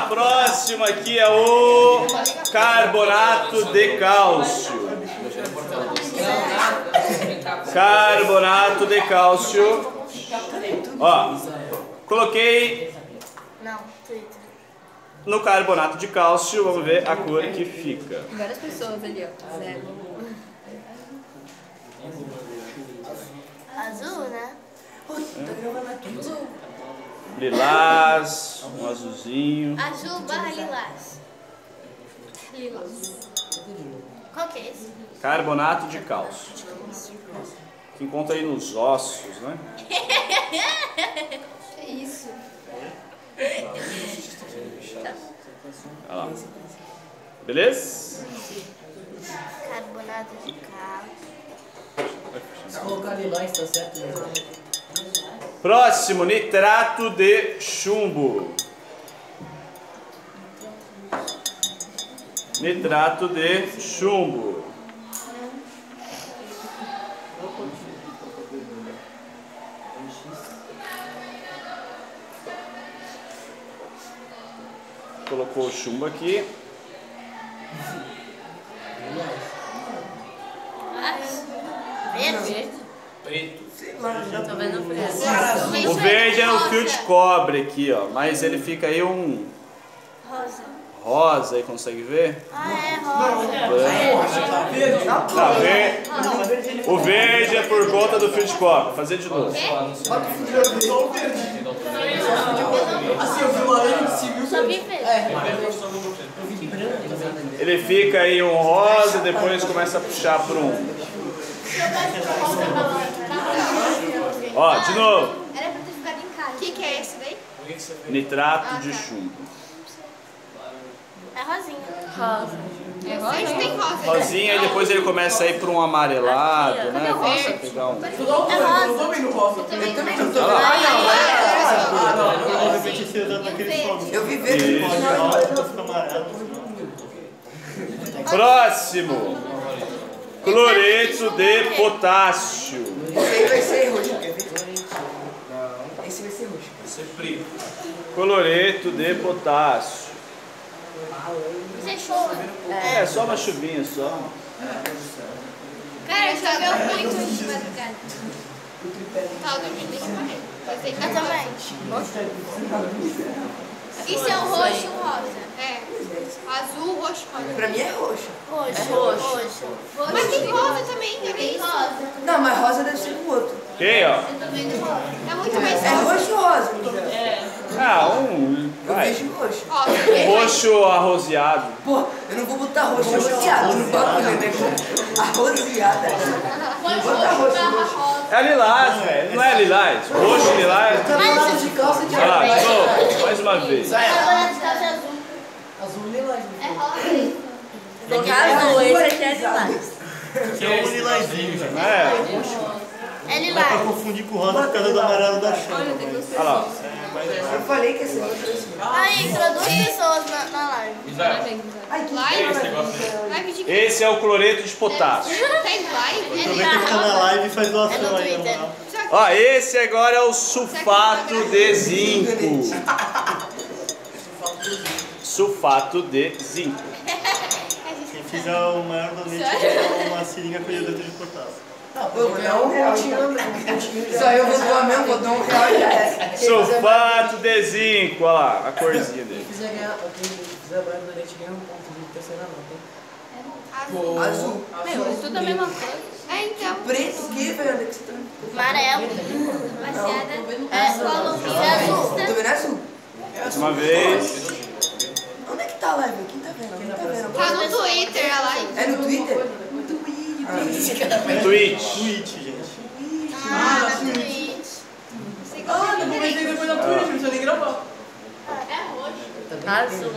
A próxima aqui é o carbonato de cálcio. Carbonato de cálcio. Ó, coloquei no carbonato de cálcio, vamos ver a cor que fica. Várias pessoas ali, ó. Zero. Azul, né? Lilás, um azulzinho. Azul barra lilás. Qual que é esse? Carbonato de cálcio. Que encontra aí nos ossos, né? Que isso? Olha lá. Beleza? Carbonato de cálcio. Se colocar lilás, tá certo? Próximo, nitrato de chumbo. Nitrato de chumbo. Colocou o chumbo aqui. Verde? Preto. Tô vendo o preto. O verde é o fio de cobre aqui, ó. Mas ele fica aí um Rosa. rosa aí, consegue ver? Ah, é rosa. Tá vendo? O verde é por conta do fio de cobre. Vou fazer de novo. Assim, eu vi uma antes, viu? Só vi verde. Eu vi branco também. Ele fica aí um rosa e depois começa a puxar para um. Ó, de novo. Era pra ter ficado em casa. O que é esse daí? Nitrato de chumbo. É rosinha. Rosa. É rosa? Tem rosa. Rosinha e depois ele começa a ir para um amarelado, né? Começa a pegar um. É rosa. Eu também não posso. Eu também não tô. Eu vi verde. Próximo. Cloreto de potássio. Esse aí vai ser roxo, quer ver? Esse vai ser roxo. Vai ser preto. Cloreto de potássio. Isso é chuva. É, só uma chuvinha só. Cara, choveu muito hoje de madrugada. Tá, deixa eu morrer. Eu também. Isso é o roxo e o rosa. É. Azul, roxo, rosa. Pra mim é roxo. Roxo. Roxo. Mas tem rosa também, né? Tem rosa. Não, mas rosa deve ser com o outro. Ok, ó. É muito mais É roxo ou rosa? Ah, Eu vai. vejo roxo. Roxo arroseado. Pô, eu não vou botar roxo arroseado no bagulho, né? Arroseada. Vou botar roxo. É lilás, velho. Não é lilás. Roxo e lilás. Campeonato de calça de Olha lá, de novo. Mais uma vez. Carbonato de cálcio azul. azul lilás. É rosa. Esse aqui é azul, esse aqui é lilás. Que é um lilazinho, já. É. É lilás. Confundir com rosa por causa do amarelo da chama. Olha lá. Eu falei que esse outro assim. Aí, entrou duas pessoas na live. Ai, que Live de quê? Esse é o cloreto de potássio. Tem live? Aproveita que tá na live e faz É doação no aí, Twitter. na Ó, esse agora é o sulfato de zinco. Sulfato de zinco. Quem fizer o maior donate ganha uma seringa com hidreto de potássio. eu vou dar R$1. Só eu vou doar mesmo, vou dar R$1 e já é. Sulfato de zinco. Olha lá, a corzinha dele. Quem fizer agora no donate ganha um ponto de terceira nota, hein? Azul. Meu, é tudo a mesma coisa. É, então. Preto o quê, velho? Onde é que você tá? Amarelo. Baseada. É azul. Eu tô vendo azul. Mais uma vez. Onde é que tá a live? Quem tá vendo? Quem tá vendo? Tá no Twitter a live. É no Twitter? Twitch. Twitch, gente. Ah, na Twitch. Ah, não comentei depois na Twitch, não precisa nem gravar. É roxo. Azul.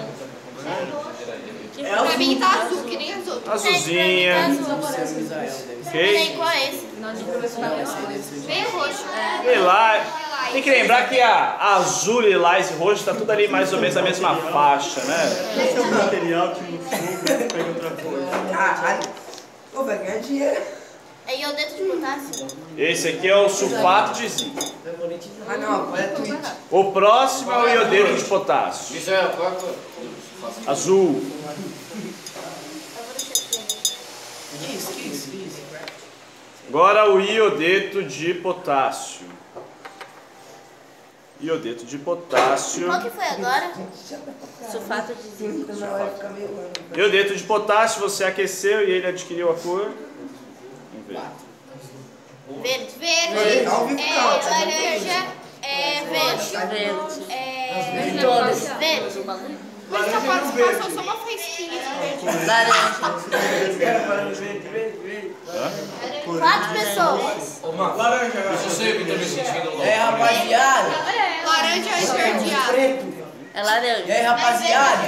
Pra mim tá azul, que nem as outras. Azulzinha. Ok? Peraí, qual é esse? Bem roxo. Lilás. Tem que lembrar que a azul, lilás e roxo tá tudo ali mais ou menos a mesma faixa, né? Esse é o material que no fogo pega outra coisa. Caralho. Pô, vai ganhar dinheiro. É iodeto de potássio? Esse aqui é o sulfato de zinco. Ah, não, é Twitch. O próximo é o iodeto de potássio. Isso é qual cor? Azul. Que isso? Agora o iodeto de potássio. Iodeto de potássio. Qual que foi agora? Sulfato de zinco. Não vai ficar meio ano. Iodeto de potássio, você aqueceu e ele adquiriu a cor. Vamos ver. Verde. Verde. Laranja. Verde. Todos. Verde. Mas essa participação só uma fresquinha de verde. Laranja. 4 pessoas. Isso sempre tá me sentindo louco. Rapaziada. Laranja esverdeada. Preto. É laranja. E aí, rapaziada?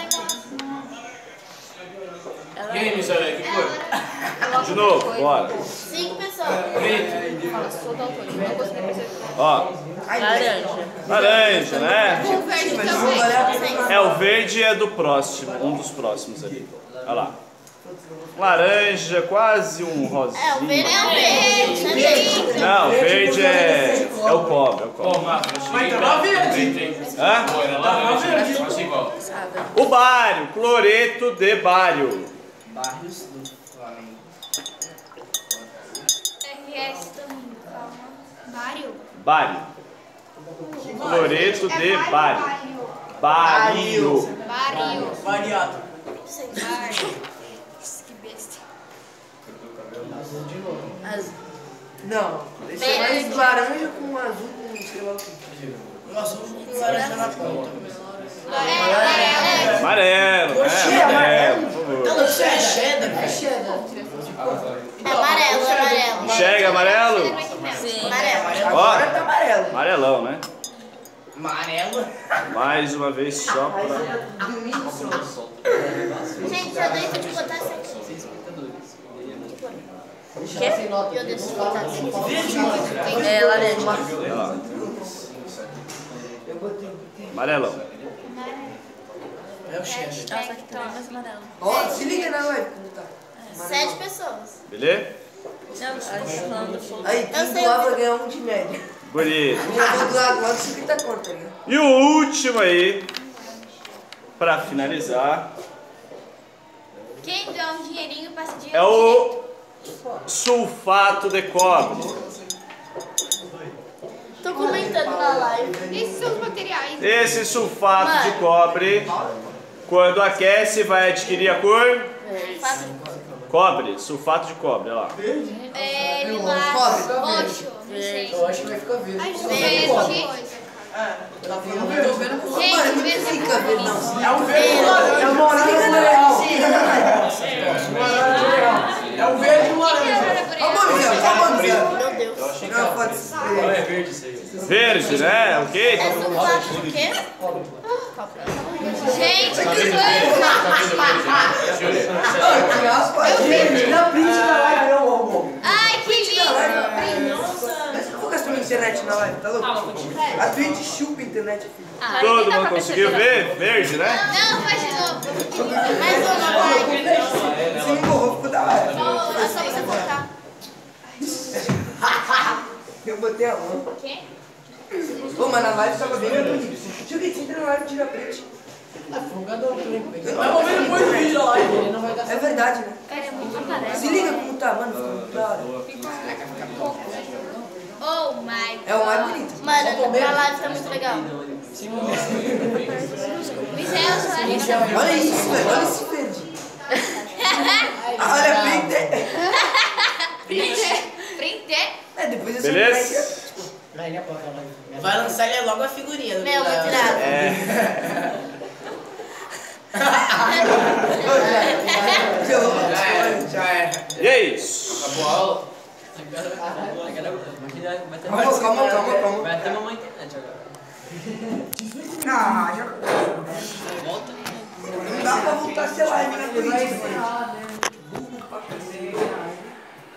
E aí, Michele, que cor? De novo, bora. 5 pessoas. Ó, Laranja. laranja, né? O verde também. É, o verde é do próximo, um dos próximos ali. Olha lá. Laranja, quase um rosinha. O verde é o verde. Não, o verde é o cobre, Mas tá lá verde. Hã? Era laranja, mas igual. O bário, cloreto de bário. Barrios do Flamengo. RS também, calma. Bário? Bário. Cloreto de bário. Bário. Baril. Variado. Que besta. Azul. Não, esse é mais laranja com azul com sei lá o que. Um azul com laranja na ponta. Amarelo, né? Amarelo, por favor. Não, isso é cheddar. É cheddar. Amarelo. Enxerga amarelo? Sim. Amarelo. Agora tá amarelo. Amarelão, né? Amarelo. Mais uma vez só pra... Gente, eu deito de potássio aqui. Eu deito de potássio. É laranja. Olha lá. Amarelão. É o cheddar. Nossa, aqui também é mais amarelo. Ó, se liga na live como tá. 7 pessoas. Beleza? Não, a gente tá falando do fogo. Aí, quem doar vai ganhar um de média. Bonito. Eu vou doar agora 50 conto, tá ligado? E o último aí, pra finalizar, Quem dá um dinheirinho passa dinheiro é o sulfato de cobre. Tô comentando na live. Esses são os materiais. Esse sulfato de cobre, quando aquece, vai adquirir a cor cobre, sulfato de cobre, olha lá. Lilás, roxo, não sei. Eu acho que vai ficar verde. Verde. Tá falando verde. Gente, Mano, não verde fica verde, não. É um verde laranja. É uma laranja real. É um verde e um laranja. Calma, Miguel, calma, Miguel. Meu Deus. Não, pode ser. É verde isso aí. Verde, né? Ok? É sulfato de quê? Gente, que coisa! Dá print na live, não, amor. Ai, que lindo! Mas eu vou gastar minha internet na live, tá louco? A Twitch chupa a internet, filho. Todo mundo conseguiu ver? Verde, né? Não, faz de novo. Mais uma live. Se me borrou, ficou da hora. É só você botar. Eu botei a mão. O quê? Ô, mas na live tava bem bonito. Tio que entra na live e tira print. Vai morrer depois do vídeo da live. É verdade, né? Cara, é muito amarelo. Se liga como tá, mano. Ficou muito da hora. Oh my. É o mais bonito. Mano, a live tá muito legal. Michel, Olha isso, velho. Olha esse verde. Olha, print. Printei. É, depois eu Beleza? Vai lançar logo a figurinha. Meu, vou tirar. Já é. E é isso. Acabou a aula? Calma. Vai até mamãe internet agora. Ah, já. Não dá pra voltar a ser live na Twitch.